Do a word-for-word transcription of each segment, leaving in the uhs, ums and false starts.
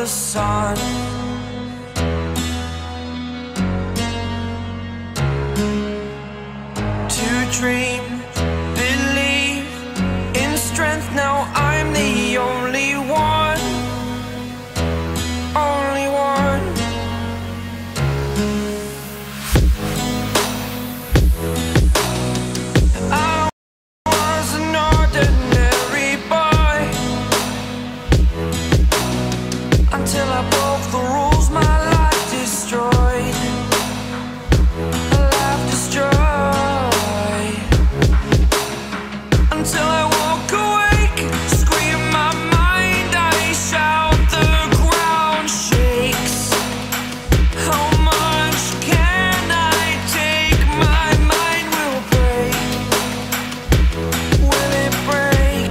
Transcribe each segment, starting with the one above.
the sun. To dream, believe in strength. Now I'm the only one, only one. I was an ordinary boy until I broke the rules, my life destroyed. A life destroyed. Until I walk awake, scream my mind, I shout, the ground shakes. How much can I take? My mind will break. Will it break?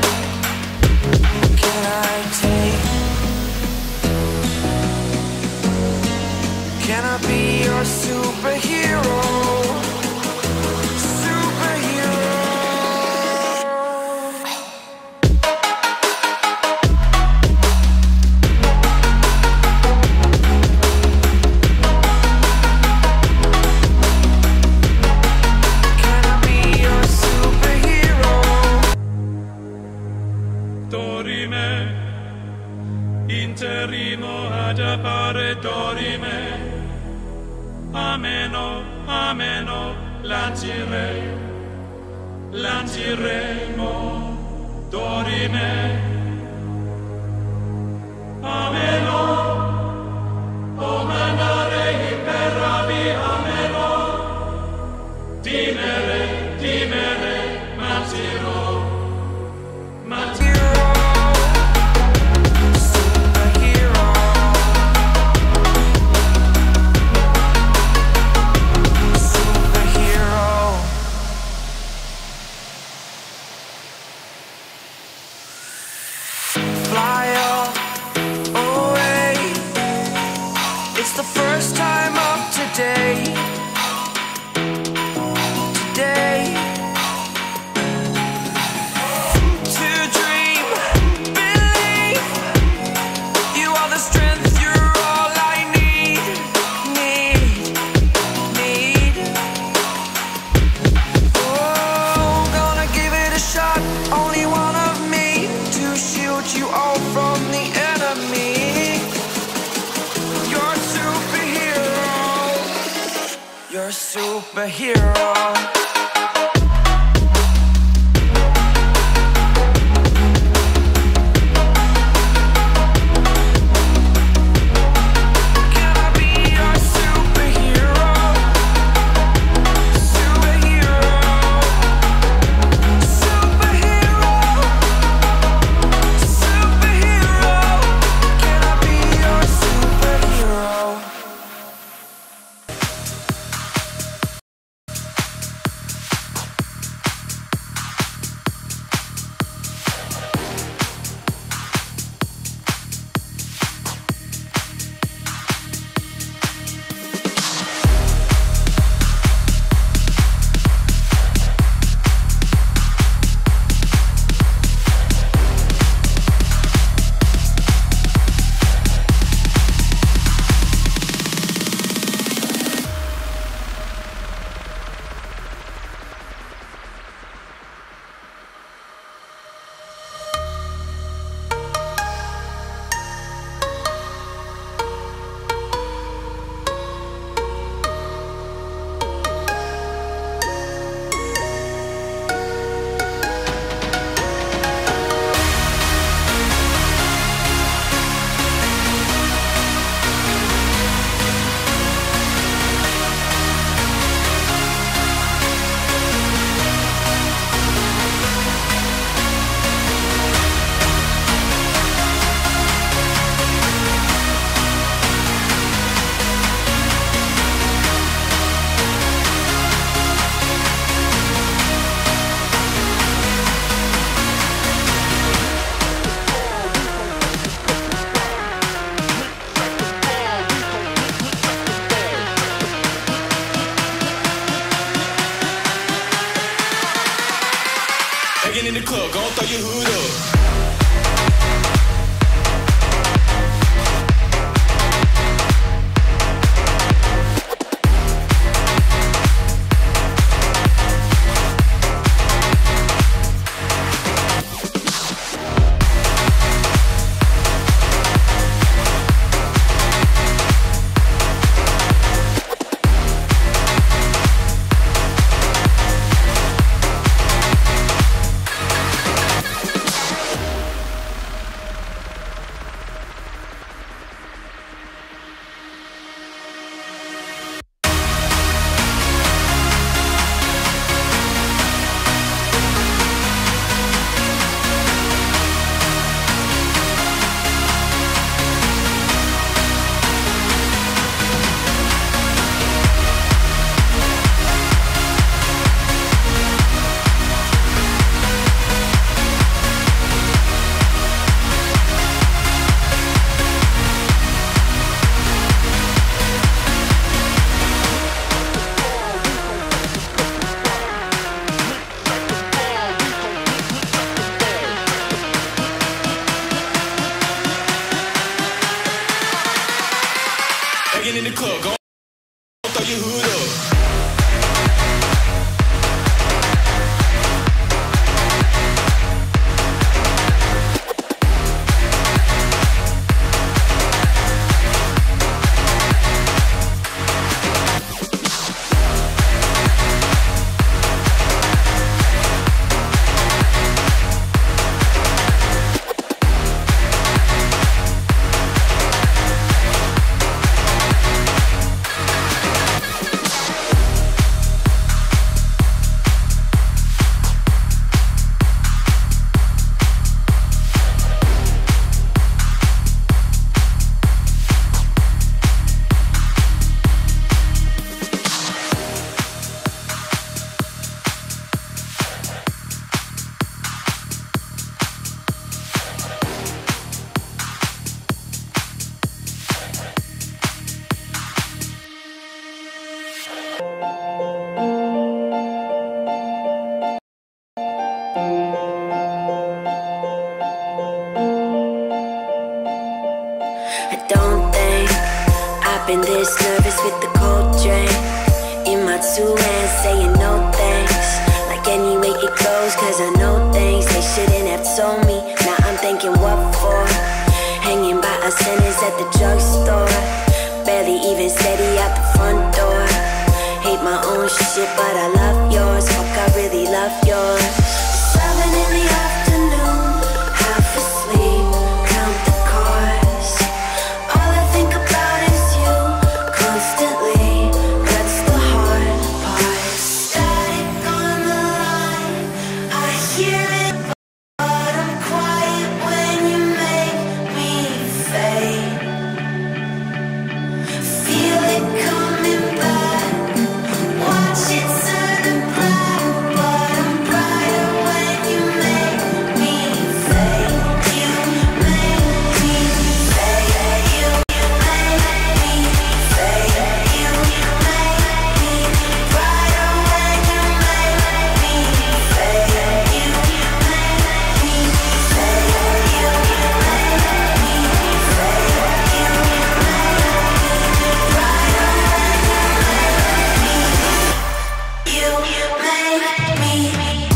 Can I take? Can I be your superhero? Dorime, interrimo ad appare dorime. Ameno, ameno, lancirei, lanciremo, dorime. Ameno, o mandare per rabi, ameno. Dimere, dimere, manciro, manciro. Fly away. It's the first time of today. Today. To dream, believe. You are the strength, you're all I need. Need, need. Oh, gonna give it a shot. Only one of me to shield you all from the enemy. You're a superhero. You're a superhero. Can I be your superhero? Superhero. Superhero. Superhero. Can I be your superhero? Begging in the club, gon' throw your hood up. club. Go throw your hood up. I don't think I've been this nervous with the cold drink in my two hands, saying no thanks. Like any way it goes, cause I know things they shouldn't have told me. Now I'm thinking what for? Hanging by a sentence at the drugstore, barely even steady out the front door. Hate my own shit, but I love yours. Fuck, I really love yours. Seven in the afternoon, half asleep, count the cars. All I think about is you constantly. That's the hard part. Static on the line, I hear it, but I'm quiet when you make me fade. Feel it coming back, watch it turn to black, but I'm brighter when you make me fade. You make me fade. You make me fade. You make me brighter when you make me fade. You make me fade. You make me fade. You make me brighter when you make me.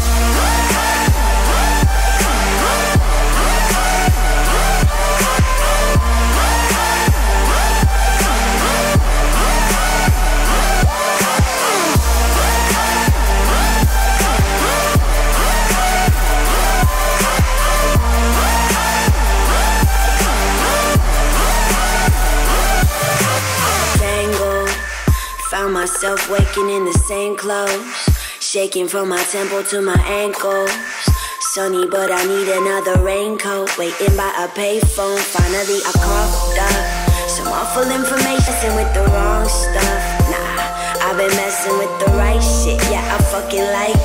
Tangled, found myself waking in the same clothes, shaking from my temple to my ankles. Sunny, but I need another raincoat. Waiting by a payphone, finally I coughed up some awful information with the wrong stuff. Nah, I've been messing with the right shit. Yeah, I fucking like